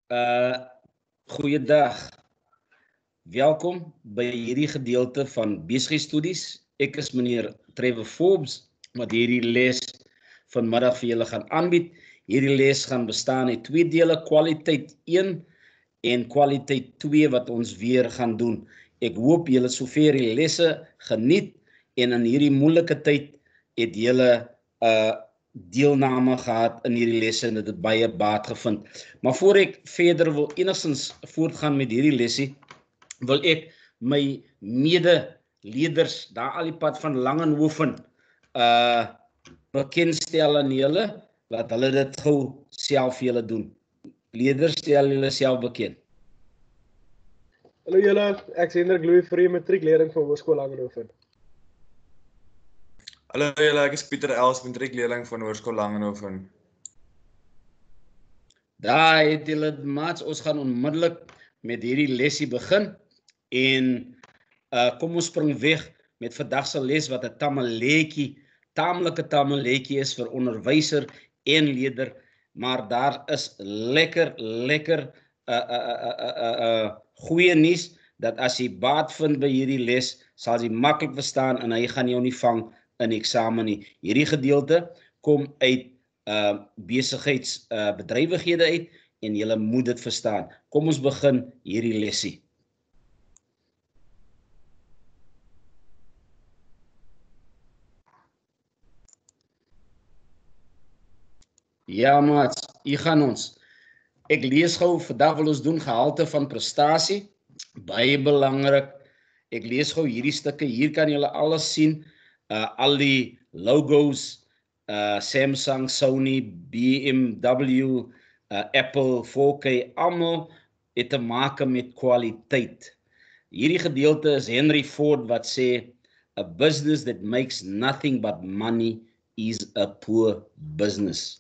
Goeiedag. Welkom by hierdie gedeelte van besigheidsstudies. Ek is meneer Trevor Forbes, wat hierdie les vanmiddag vir julle gaan aanbied. Hierdie les gaan bestaan uit 2 dele, kwaliteit 1 en kwaliteit 2 wat ons weer gaan doen. Ek hoop julle sover die lesse geniet en in hierdie moeilike tyd het julle deelname gehad in hierdie lesse en dit het baie baat gevind. Maar voor ek verder wil enigstens voortgaan met hierdie lesie, wil ek my mede-leerders daar al die pad van Langenhoven bekendstel aan julle, laat hulle dit gou self vir julle doen. Leerders, stel julle self bekend. Hallo julle, ek is Hendrik Louis vir die matriekleerling van Hoërskool Langenhoven. Hallo julle, ek is Pieter Els, matriekleerling van Hoërskool Langenhoven. Daar het julle maats, ons gaan onmiddellik met hierdie lesie begin en kom ons spring weg met vandag se les wat 'n tamelike tamaletjie is vir onderwyser en leerder, maar daar is lekker goeie nuus dat as jy baat vind by hierdie les, sal jy maklik verstaan en hy gaan jou nie vang in eksamen nie. Hierdie gedeelte kom uit besigheidsbedrywighede uit en julle moet dit verstaan. Kom ons begin hierdie lesie. Ja maats, hier gaan ons. Ek lees gou, vandag wil ons doen gehalte van prestasie. Baie belangrik. Ek lees gou hierdie stukke, hier kan julle alles sien. Al die logos, Samsung, Sony, BMW, Apple, 4K, almal het te maak met kwaliteit. Hierdie gedeelte is Henry Ford wat sê, a business that makes nothing but money is a poor business.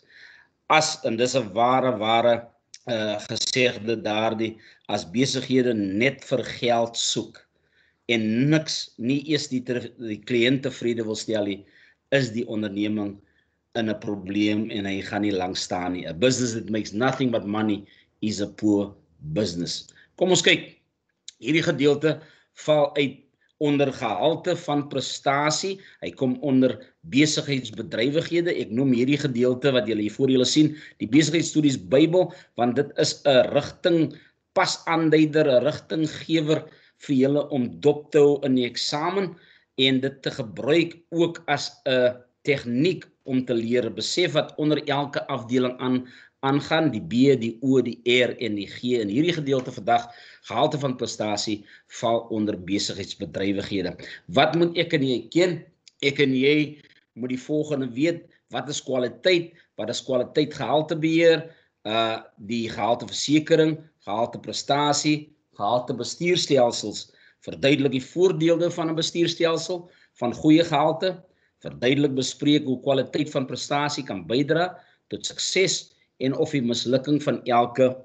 En dis 'n ware gesegde daardie, as besighede net vir geld soek en niks, nie eers die kliënt tevrede wil stel nie, is die onderneming in 'n probleem en hy gaan nie lank staan nie. A business that makes nothing but money is a poor business. Kom ons kyk. Hierdie gedeelte val uit onder gehalte van prestasie. Hy kom onder besigheidsbedrywighede. Ek noem hierdie gedeelte wat julle hier voor julle sien, die besigheidsstudies Bybel, want dit is 'n rigting pasaanduider, 'n rigtinggewer vir julle om dop te hou in die eksamen en dit te gebruik ook as 'n tegniek om te leer. Besef wat onder elke afdeling aangaan, die B, die O, die R en die G. In hierdie gedeelte vandag, gehalte van prestasie, val onder besigheidsbedrywighede. Wat moet ek en jy ken? Ek en jy moet die volgende weet. Wat is kwaliteit? Wat is kwaliteit gehaltebeheer? Die gehalteversekering, gehalteprestasie, gehaltebestuurstelsels. Verduidelik die voordele van 'n bestuurstelsel van goeie gehalte. Verduidelik bespreek hoe kwaliteit van prestasie kan bydra tot sukses en of die mislukking van elke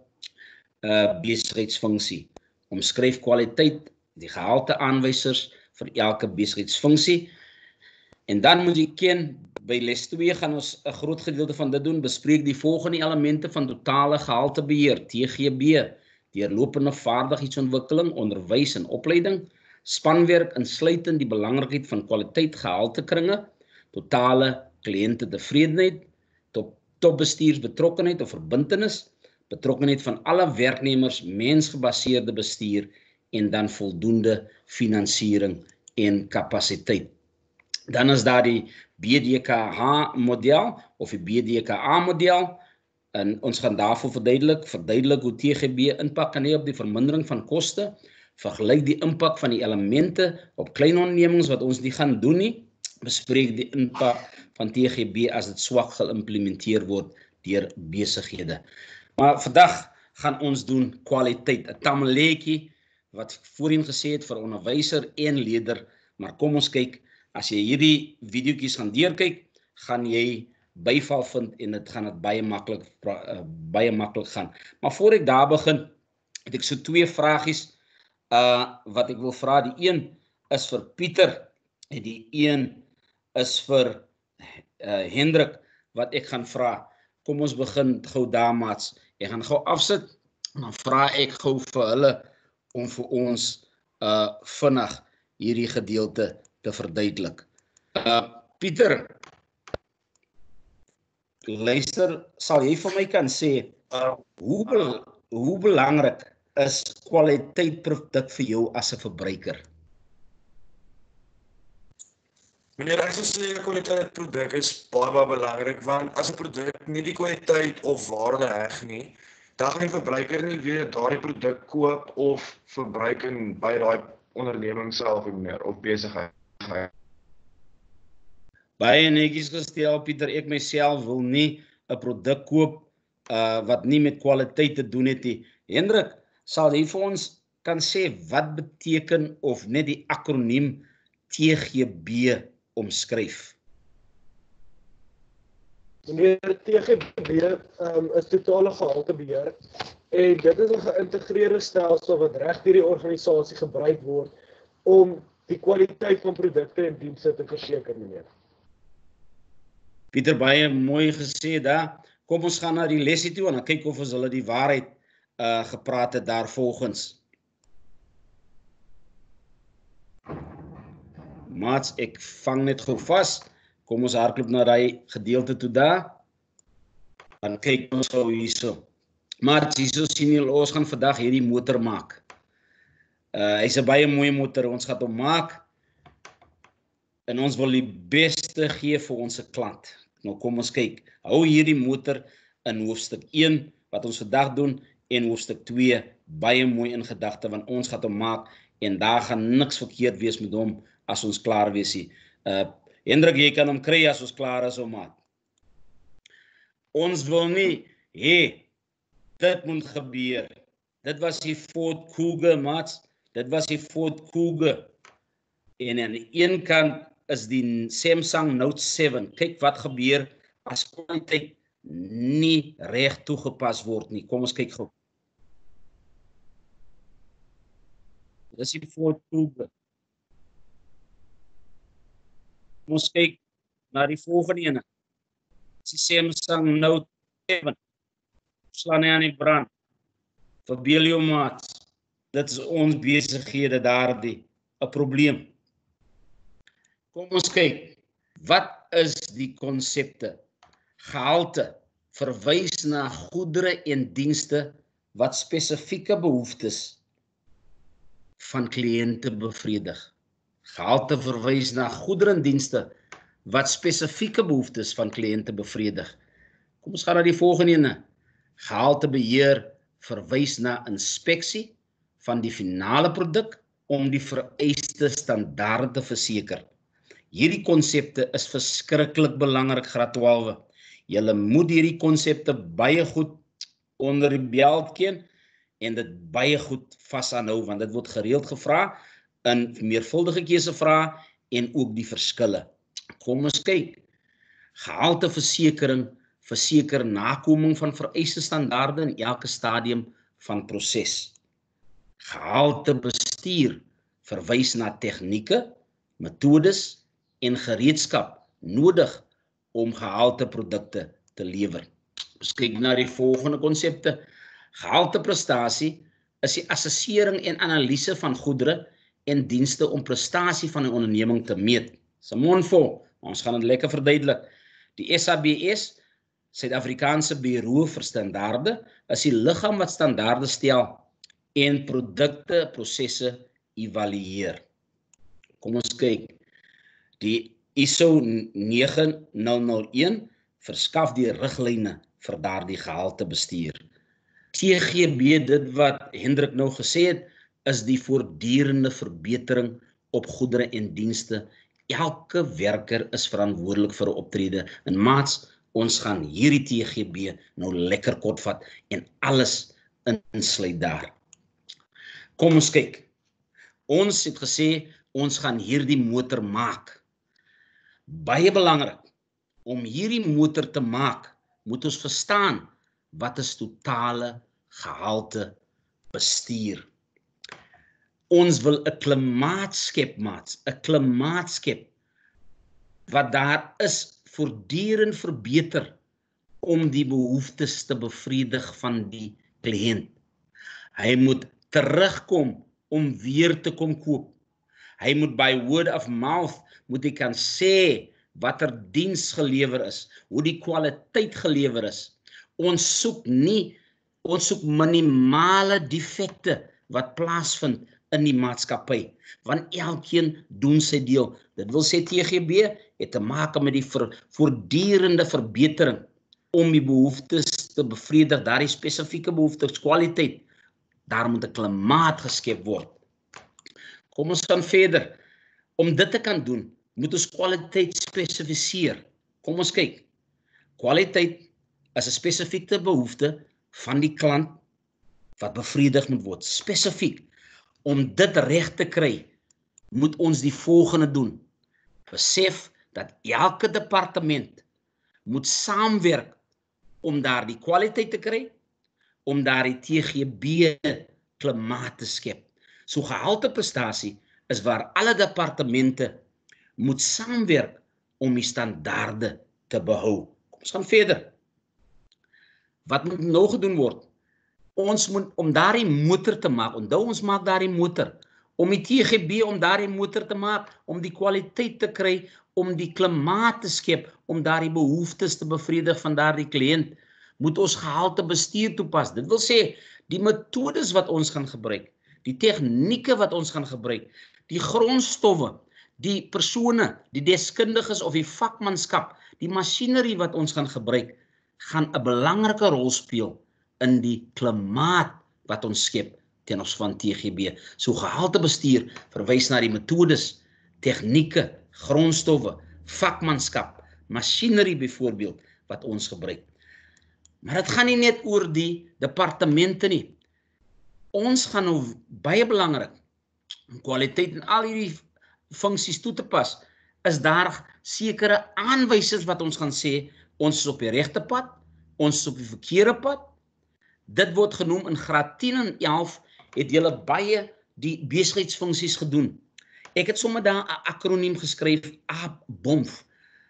besigheidsfunksie. Omskryf kwaliteit, die gehalte aanwysers vir elke besigheidsfunksie. En dan moet jy ken, by les 2 gaan ons 'n groot gedeelte van dit doen, bespreek die volgende elemente van totale gehaltebeheer, TGB, deurlopende vaardigheidsontwikkeling, onderwys en opleiding, spanwerk insluitend die belangrikheid van kwaliteit gehaltekringe, totale kliëntetevredenheid, topbestuursbetrokkenheid of verbintenis, betrokkenheid van alle werknemers, mensgebaseerde bestuur en dan voldoende finansiering en kapasiteit. Dan is daar die BDKH model of die BDKA model. En ons gaan daarvoor verduidelik hoe TGB impak kan hê op die vermindering van koste, vergelyk die impak van die elemente op klein ondernemings wat ons nie gaan doen nie, bespreek die impak van TGB as dit swak geïmplementeer word deur besighede. Maar vandag gaan ons doen kwaliteit, 'n tamaletjie wat voorheen gesê het vir onderwyser en leerder, maar kom ons kyk, as jy hierdie videoetjies gaan deurkyk, gaan jy byval vind en dit gaan baie maklik gaan. Maar voor ek daar begin, het ek so 2 vragies wat ek wil vra. Die een is vir Pieter en die een is vir Hendrik wat ek gaan vra. Kom ons begin gou daar, maats. Ek gaan gou afsit Dan vra ek gou vir hulle om vir ons vinnig hierdie gedeelte te verduidelik. Pieter, luister, sal jy vir my kan sê, hoe belangrik is kwaliteit produk vir jou as 'n verbruiker? Meneer, ek sou sê kwaliteit produk is baie belangrik, want as 'n produk nie die kwaliteit of waarde heg nie, dan gaan die verbruiker nie weer daardie produk koop of verbruik in by daai onderneming self meneer of besigheid. Baie netjies gestel, Pieter, ek myself wil nie 'n produk koop wat nie met kwaliteit te doen het nie. Hendrik, sal jy vir ons kan sê wat beteken of net die akroniem TGB omskryf? Meneer, TGB is totale gehaltebeheer en dit is 'n geïntegreerde stelsel wat reg deur die organisasie gebruik word om die kwaliteit van produkte en dienste te verseker, meneer. Pieter, baie mooi gesê daar. Kom ons gaan na die lesie toe en dan kyk of ons hulle die waarheid gepraat het daar volgens. Maats, ek vang net gou vas. Kom ons hardloop na daai gedeelte toe daar. Dan kyk ons gou hierso. Maats, hierso sien julle, ons gaan vandag hierdie motor maak. Hy's 'n baie mooi motor, ons gaan hom maak. En ons wil die beste gee vir ons klant. Nou kom ons kyk. Hou hierdie motor in hoofstuk 1 wat ons vandag doen en hoofstuk 2 baie mooi in gedagte want ons gaan hom maak en daar gaan niks verkeerd wees met hom as ons klaar wees nie. Hendrik, jy kan hom kry as ons klaar is, maat. Ons wil nie hê dit moet gebeur. Dit was die Ford Kuga, maats. Dit was die Ford Kuga. En aan die een kant is die Samsung Note 7. Kyk wat gebeur as kwaliteit nie reg toegepas word nie. Kom ons kyk gou. Dis die Ford Kuga. Kom ons kyk na die volgende ene. Dis die Samsung Note 7. Slaan nie aan die brand. Verbeel jou maats. Dit is ons besighede daardie 'n probleem. Kom ons kyk. Wat is die konsepte? Gehalte verwys na goedere en dienste wat spesifieke behoeftes van kliënte bevredig. Gehalte verwys na goedere en dienste wat spesifieke behoeftes van kliënte bevredig. Kom ons gaan na die volgende ene. Gehaltebeheer verwys na inspeksie van die finale produk om die vereiste standaarde te verseker. Hierdie konsepte is verskriklik belangrik, graad 12. Julle moet hierdie konsepte baie goed onder die belt ken en dit baie goed vasaanhou want dit word gereeld gevra in meervuldige keusevrae en ook die verskille. Kom ons kyk. Gehalteversekering verseker nakoming van vereiste standaarde in elke stadium van proses. Gehaltebestuur verwys na tegnieke, metodes en gereedskap nodig om gehalteprodukte te lewer. Ons kyk na die volgende konsepte. Gehalteprestasie is die assessering en analise van goedere en dienste om prestasie van 'n onderneming te meet. Dis 'n mondvol, ons gaan dit lekker verduidelik. Die SABS, Suid-Afrikaanse Bureau vir Standaarde, is die liggaam wat standaarde stel en produkte, prosesse evalueer. Kom ons kyk. Die ISO 9001 verskaf die riglyne vir daardie gehaltebestuur. TGB, dit wat Hendrik nou gesê het, is die voortdurende verbetering op goedere en dienste. Elke werker is verantwoordelik vir 'n optrede. En maats, ons gaan hierdie TGB nou lekker kort vat en alles insluit daar. Kom ons kyk. Ons het gesê, ons gaan hierdie motor maak. Baie belangrik, om hierdie motor te maak, moet ons verstaan, wat is totale gehalte bestuur. Ons wil 'n klimaat skep, maats, 'n klimaat skep, wat daar is, voortdurend verbeter, om die behoeftes te bevredig van die kliënt. Hy moet terugkom om weer te kom koop. Hy moet by word of mouth, moet hy kan sê wat diens gelewer is, hoe die kwaliteit gelewer is. Ons soek minimale defekte wat plaasvind in die maatskappy, want elkeen doen sy deel. Dit wil sê TGB het te maak met die voortdurende verbetering om die behoeftes te bevredig, daardie spesifieke behoeftes, kwaliteit. Daar moet 'n klimaat geskep word. Kom ons gaan verder. Om dit te kan doen, moet ons kwaliteit spesifiseer. Kom ons kyk. Kwaliteit is 'n spesifieke behoefte van die klant wat bevredig moet word. Spesifiek. Om dit reg te kry, moet ons die volgende doen. Besef dat elke departement moet saamwerk om daar die kwaliteit te kry, om daar die TGB klimaat te skep. So gehalteprestasie is waar alle departemente moet saamwerk om die standaarde te behou. Kom ons gaan verder. Wat moet nou gedoen word? Ons moet om daardie motor te maak, onthou ons maak daardie motor, om die TGB om daardie motor te maak, om die kwaliteit te kry, om die klimaat te skep, om daardie behoeftes te bevredig van daardie kliënt, moet ons gehalte bestuur toepas. Dit wil sê, die metodes wat ons gaan gebruik, die tegnieke wat ons gaan gebruik, die grondstowwe, die persone, die deskundiges of die vakmanskap, die masjinerie wat ons gaan gebruik, gaan 'n belangrike rol speel in die klimaat wat ons skep ten opsigte van TGB. So gehaltebestuur verwys na die metodes, tegnieke, grondstowwe, vakmanskap, masjinerie byvoorbeeld wat ons gebruik. Maar dit gaan nie net oor die departemente nie. Ons gaan nou baie belangrik om kwaliteit in al hierdie funksies toe te pas. Is daar sekere aanwysers wat ons gaan sê, ons is op die regte pad, ons is op die verkeerde pad. Dit word genoem in graad 10 en 11 het julle baie die besigheidsfunksies gedoen. Ek het sommer daar 'n akroniem geskryf, ABOMF.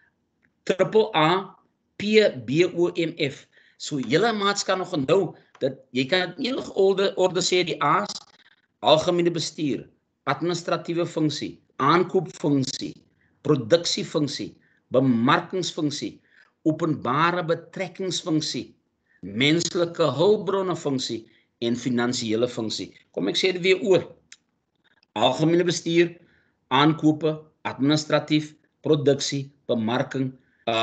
AAPBOMF. So julle maats kan nog onthou dat jy kan enige orde sê die A's, algemene bestuur, administratiewe funksie, aankoopfunksie, produksiefunksie, bemarkingsfunksie, openbare betrekkingsfunksie, menslike hulpbronne funksie en finansiële funksie. Kom ek sê dit weer oor. Algemene bestuur, aankope, administratief, produksie, bemarking,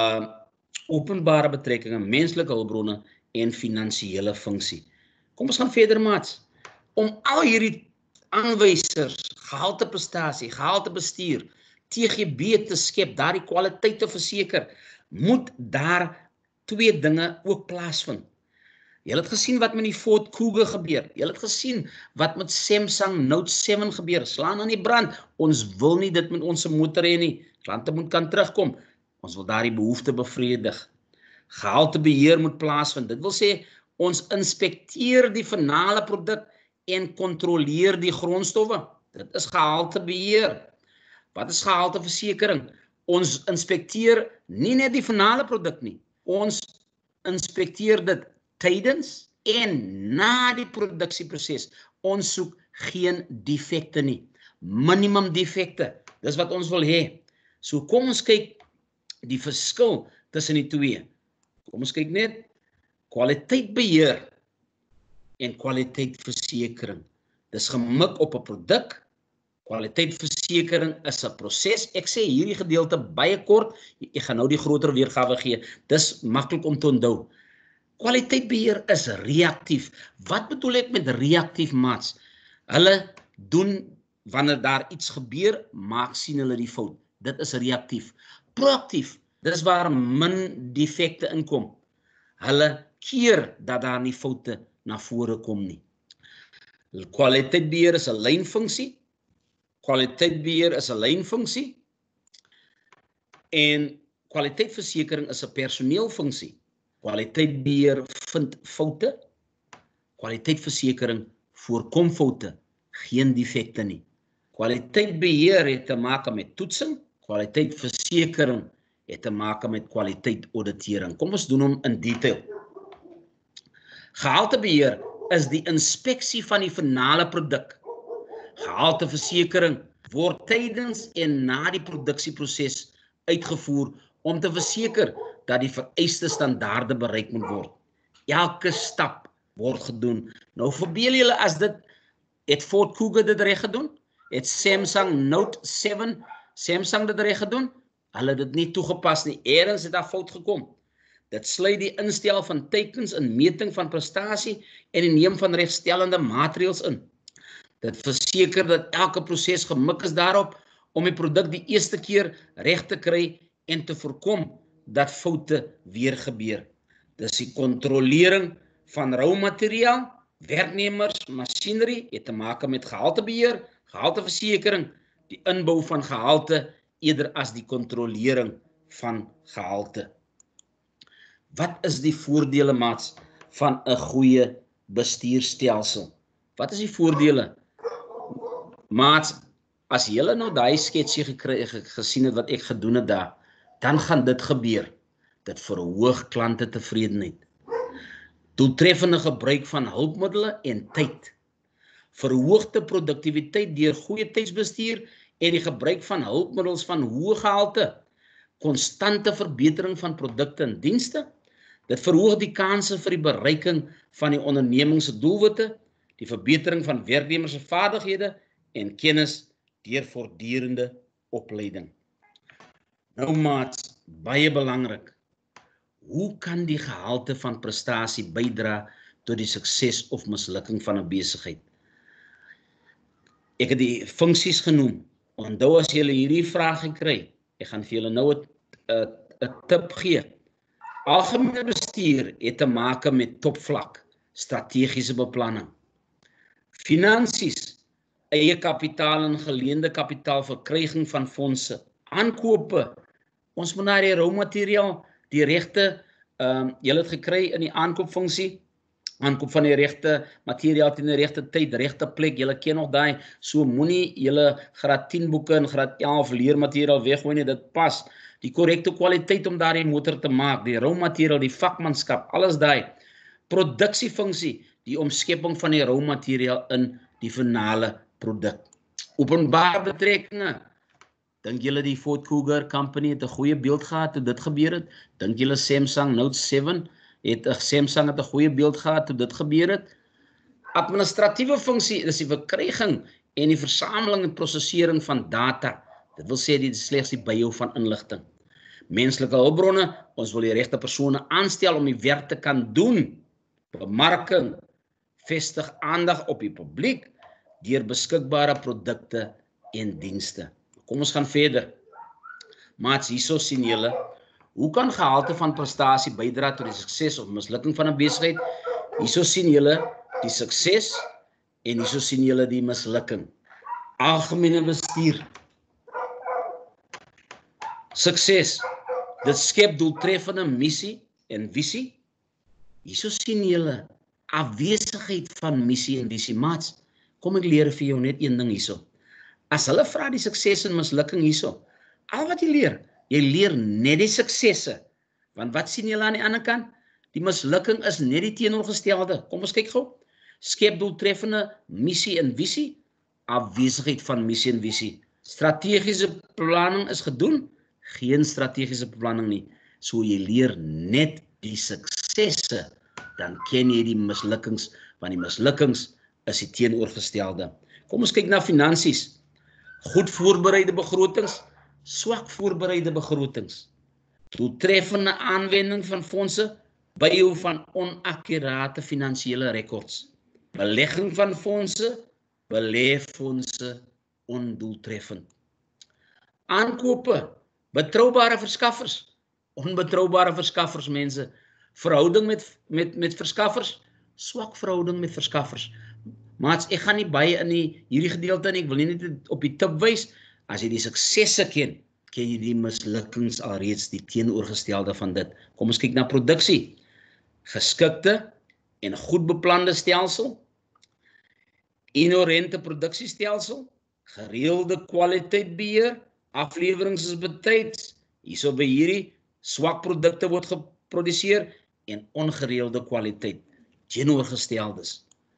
openbare betrekkinge, menslike hulpbronne en finansiële funksie. Kom ons gaan verder maats. Om al hierdie aanwysers, gehalteprestasie, gehaltebestuur, TGB te skep, daardie kwaliteit te verseker, moet daar twee dinge ook plaasvind. Julle het gesien wat met die Ford Kuga gebeur. Julle het gesien wat met Samsung Note 7 gebeur. Slaan aan die brand. Ons wil nie dit met ons motor hê nie. Klante moet kan terugkom. Ons wil daardie behoefte bevredig. Gehaltebeheer moet plaasvind. Dit wil sê, ons inspekteer die finale produk en kontroleer die grondstowwe. Dit is gehaltebeheer. Wat is gehalteversekering? Ons inspekteer nie net die finale produk nie. Ons inspekteer dit tydens en na die produksieproses. Ons soek geen defekte nie. Minimum defekte. Dis wat ons wil hê. So kom ons kyk die verskil tussen die twee. Kom ons kyk net kwaliteitbeheer en kwaliteitversekering. Dis gemik op 'n produk. Kwaliteitversekering is 'n proses. Ek sê hierdie gedeelte baie kort. Ek gaan nou die groter weergawe gee. Dis maklik om te onthou. Kwaliteitbeheer is reaktief. Wat bedoel ek met reaktief maats? Hulle doen wanneer daar iets gebeur, sien hulle die fout. Dit is reaktief. Proaktief, dis waar min defekte inkom. Hulle keer dat daar nie foute na vore kom nie. Kwaliteitbeheer is 'n lynfunksie. Kwaliteitbeheer is 'n lynfunksie. En kwaliteitversekering is 'n personeelfunksie. Kwaliteitbeheer vind foute. Kwaliteitversekering voorkom foute, geen defekte nie. Kwaliteitbeheer het te maak met toetsing. Kwaliteitversekering het te maak met kwaliteitauditering. Kom ons doen hom in detail. Gehaltebeheer is die inspeksie van die finale produk. Gehalteversekering word tydens en na die produksieproses uitgevoer om te verseker dat die vereiste standaarde bereik moet word. Elke stap word gedoen. Nou verbeel julle as het Ford Kuga dit reg gedoen? Het Samsung Note 7 Samsung dit reg gedoen? Hulle het dit nie toegepas nie. Eers het daar fout gekom. Dit sluit die instel van teikens in meting van prestasie en die neem van regstellende maatreëls in. Dit verseker dat elke proses gemik is daarop om die produk die eerste keer reg te kry en te voorkom dat foute weer gebeur. Dis die kontrolering van roumateriaal, werknemers, masjinerie het te maak met gehaltebeheer, gehalteversekering, die inbou van gehalte eerder as die kontrolering van gehalte. Wat is die voordele, maats, van 'n goeie bestuurstelsel? Wat is die voordele? Maats, as julle nou daai sketsie gesien het wat ek gedoen het daar, dan gaan dit gebeur. Dit verhoog klante tevredenheid. Doeltreffende gebruik van hulpmiddele en tyd. Verhoogde produktiwiteit deur goeie tydsbestuur en die gebruik van hulpmiddels van hoë gehalte. Konstante verbetering van produkte en dienste. Dit verhoog die kanse vir die bereiking van die onderneming se doelwitte, die verbetering van werknemers se vaardighede en kennis deur voortdurende opleiding. Nou maats, baie belangrik. Hoe kan die gehalte van prestasie bydra tot die sukses of mislukking van 'n besigheid? Ek het die funksies genoem. Onthou as julle hierdie vraag kry, ek gaan vir julle nou 'n tip gee. Algemene bestuur het te maak met topvlak, strategiese beplanning. Finansies, eie kapitaal en geleende kapitaal, verkryging van fondse, aankope. Ons moet na die roumateriaal, die regte, julle het gekry in die aankoopfunksie, aankoop van die regte materiaal teen die regte tyd, regte plek, julle ken nog daai, so moenie julle graad 10 boeke en graad 11 leermateriaal weggooi nie, dit pas. Die korrekte kwaliteit om daardie motor te maak, die roumateriaal, die vakmanskap, alles daai. Produksiefunksie, die omskepping van die roumateriaal in die finale produk. Openbare betrekkinge. Dink julle die Ford Kuga Company het 'n goeie beeld gehad toe dit gebeur het? Dink julle Samsung Note 7 Samsung het 'n goeie beeld gehad toe dit gebeur het? Administratiewe funksie is die verkryging en die versameling en prosesering van data. Dit wil sê dit is slegs die byhou van inligting. Menslike hulpbronne, ons wil die regte persone aanstel om die werk te kan doen. Bemarking, vestig aandag op die publiek deur beskikbare produkte en dienste. Kom ons gaan verder. Maats, hierso sien julle, hoe kan gehalte van prestasie bydra tot die sukses of mislukking van 'n besigheid? Hierso sien julle die sukses en hierso sien julle die mislukking. Algemene bestuur. Sukses. Dit skep doeltreffende missie en visie. Hierso sien julle afwesigheid van missie en visie. Maats, kom ek leer vir jou net een ding hierso. As hulle vra die sukses en mislukking hierso, al wat jy leer net die suksesse. Want wat sien julle aan die ander kant? Die mislukking is net die teenoorgestelde. Kom ons kyk gou. Skep doeltreffende missie en visie, afwesigheid van missie en visie. Strategiese beplanning is gedoen, geen strategiese beplanning nie. So jy leer net die suksesse, dan ken jy die mislukkings, want die mislukkings is die teenoorgestelde. Kom ons kyk na finansies. Goed voorbereide begrotings, swak voorbereide begrotings. Doeltreffende aanwending van fondse, byhou van onakkurate finansiële rekords. Belegging van fondse, belê fondse ondoeltreffend. Aankope, betroubare verskaffers, onbetroubare verskaffers mense. Verhouding met verskaffers, swak verhouding met verskaffers. Maats, ek gaan nie baie in hierdie gedeelte nie, ek wil nie net op die tip wys. As jy die suksesse ken jy die mislukkings alreeds, die teenoorgestelde van dit. Kom ons kyk na produksie. Geskikte en goed beplande stelsel, inherente produksiestelsel, gereelde kwaliteitbeheer, aflewerings is betyds, hierso by hierdie swak produkte word geproduseer en ongereelde kwaliteit, teenoorgesteldes.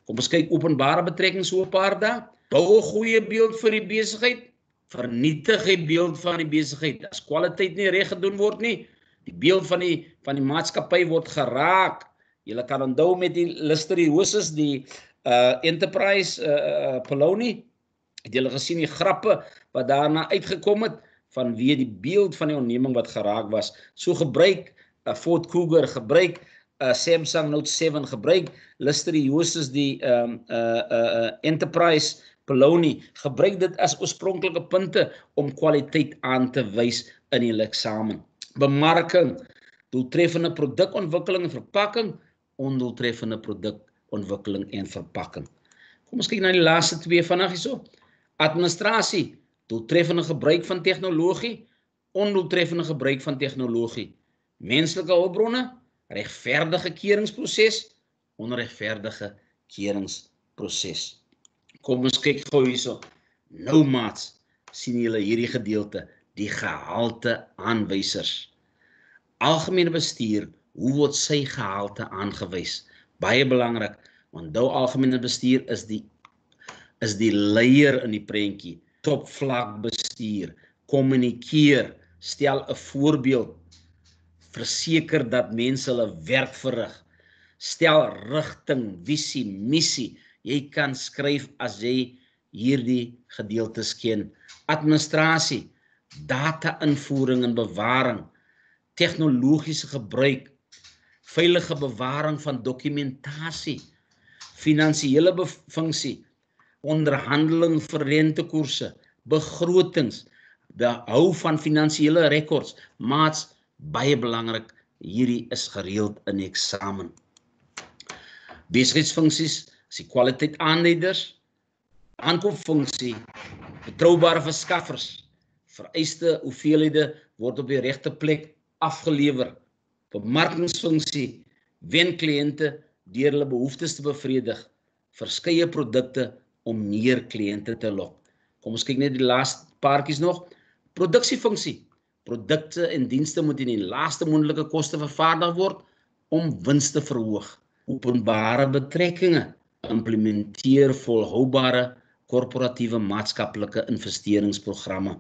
Kom ons kyk openbare betrekkings so 'n paar dae. Bou 'n goeie beeld vir die besigheid, vernietig die beeld van die besigheid. As kwaliteit nie reg gedoen word nie, die beeld van die maatskappy word geraak. Julle kan onthou met die listeriosis, die Enterprise Polony, het julle gesien die grappe wat daarna uitgekom het vanweë die beeld van die onderneming wat geraak was. So gebruik Ford Cougar, gebruik Samsung Note 7, gebruik listeriosis die Enterprise Polony, gebruik dit as oorspronklike punte om kwaliteit aan te wys in die eksamen. Bemarking, doeltreffende produkontwikkeling en verpakking, ondoeltreffende produkontwikkeling en verpakking. Kom ons kyk na die laaste twee vinnig hierso. Administrasie, doeltreffende gebruik van tegnologie, ondoeltreffende gebruik van tegnologie. Menslike hulpbronne, regverdige keuringsproses, onregverdige keuringsproses. Kom ons kyk gou hierso. Nou maats, sien julle hierdie gedeelte, die gehalte aanwysers. Algemene bestuur, hoe word sy gehalte aangewys? Baie belangrik, want onthou algemene bestuur is die leier in die prentjie. Topvlak bestuur, kommunikeer, stel 'n voorbeeld, verseker dat mense hulle werk verrig, stel rigting, visie, missie. Jy kan skryf as jy hierdie gedeeltes ken. Administrasie, data-invoering en bewaring, tegnologiese gebruik, veilige bewaring van dokumentasie, finansiële funksie, onderhandeling vir rentekoerse, begrotings, behou van finansiële rekords. Maats, baie belangrik, hierdie is gereeld in die eksamen. Besigheidsfunksies, is die kwaliteit aanleiders, aankoopfunksie, betroubare verskaffers, vereiste hoeveelhede word op die regte plek afgelewer, bemarkingsfunksie, wen kliënte deur hulle behoeftes te bevredig, verskeie produkte om meer kliënte te lok. Kom ons kyk net die laaste paartjies nog. Produksiefunksie, produkte en dienste moet in die laagste moontlike koste vervaardig word om wins te verhoog. Openbare betrekkinge, implementeer volhoubare korporatiewe maatskaplike investeringsprogramme.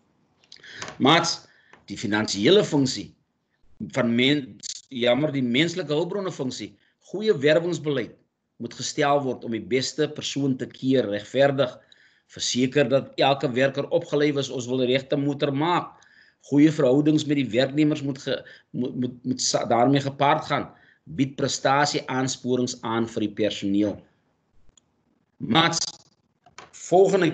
Maats, die finansiële funksie van die menslike hulpbronne funksie, goeie werwingsbeleid moet gestel word om die beste persoon te keer, regverdig, verseker dat elke werker opgelei is, ons wil die regte motor maak, goeie verhoudings met die werknemers moet daarmee gepaard gaan, bied prestasie aansporings aan vir die personeel. Maats, volgende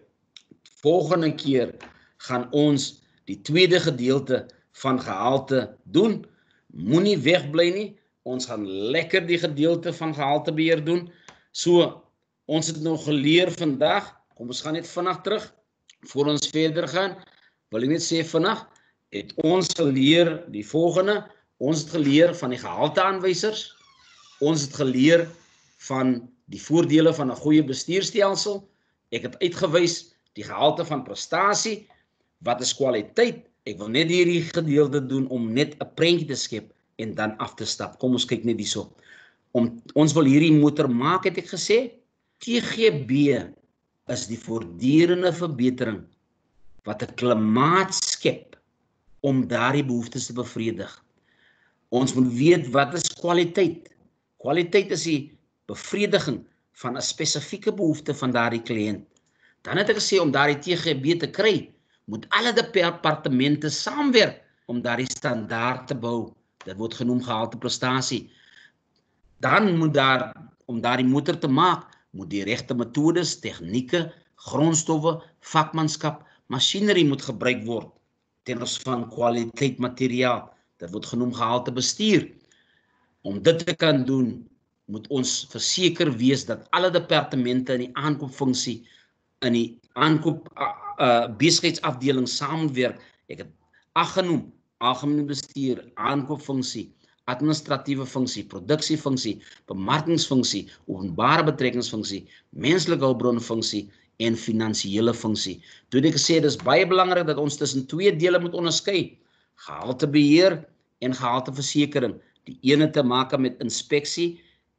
keer gaan ons die tweede gedeelte van gehalte doen. Moenie wegbly nie. Ons gaan lekker die gedeelte van gehaltebeheer doen. So, ons het nou geleer vandag. Kom ons gaan net vinnig terug voor ons verder gaan. Wil ek net sê vinnig het ons geleer die volgende. Ons het geleer van die gehalteaanwysers. Ons het geleer van die voordele van 'n goeie bestuurstelsel. Ek het uitgewys die gehalte van prestasie. Wat is kwaliteit? Ek wil net hierdie gedeelte doen om net 'n prentjie te skep en dan af te stap. Kom ons kyk net hierso. Ons wil hierdie motor maak, het ek gesê. TGB is die voortdurende verbetering wat 'n klimaat skep om daardie behoeftes te bevredig. Ons moet weet wat is kwaliteit. Kwaliteit is die bevrediging van 'n spesifieke behoefte van daardie kliënt. Dan het ek gesê om daardie TGB te kry, moet alle departemente saamwerk om daardie standaard te bou. Dit word genoem gehalte prestasie. Dan moet om daardie motor te maak, moet die regte metodes, tegnieke, grondstowwe, vakmanskap, masjinerie moet gebruik word ten opsigte van kwaliteit materiaal. Dit word genoem gehalte bestuur. Om dit te kan doen, moet ons verseker wees dat alle departemente in die aankoopfunksie, in die besigheidsafdeling saamwerk. Ek het 8 genoem: algemene bestuur, aankoopfunksie, administratiewe funksie, produksiefunksie, bemarkingsfunksie, openbare betrekkingsfunksie, menslike hulpbronfunksie en finansiële funksie. Toe het ek gesê, dit is baie belangrik dat ons tussen twee dele moet onderskei: gehaltebeheer en gehalteversekering. Die ene te maak met inspeksie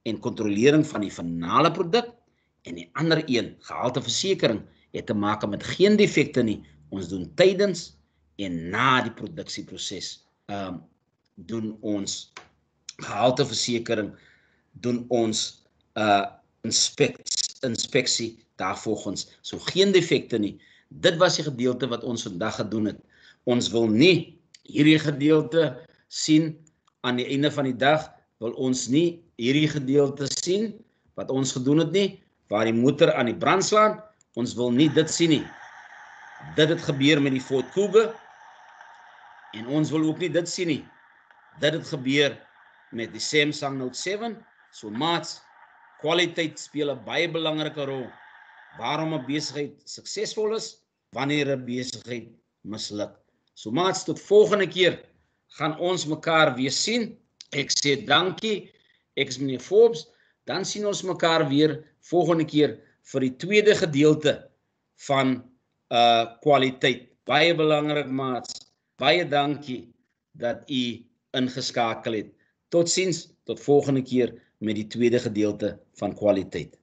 en kontrolering van die finale produk, en die ander een, gehalteversekering, het te maak met geen defekte nie. Ons doen tydens en na die produksieproses doen ons gehalteversekering, doen ons inspeksie daarvolgens. So geen defekte nie. Dit was die gedeelte wat ons vandag gedoen het. Ons wil nie hierdie gedeelte sien aan die einde van die dag, wil ons nie hierdie gedeelte sien wat ons gedoen het nie, waar die motor aan die brand slaan. Ons wil nie dit sien nie. Dit het gebeur met die Ford Kuga en ons wil ook nie dit sien nie. Dit het gebeur met die Samsung Note 7. So maats, kwaliteit speel 'n baie belangrike rol. Waarom 'n besigheid suksesvol is, wanneer 'n besigheid misluk. So maats, tot volgende keer gaan ons mekaar weer sien. Ek sê dankie. Ek is meneer Forbes. Dan sien ons mekaar weer volgende keer vir die tweede gedeelte van kwaliteit. Baie belangrik maats. Baie dankie dat u ingeskakel het. Totsiens, tot volgende keer met die tweede gedeelte van kwaliteit.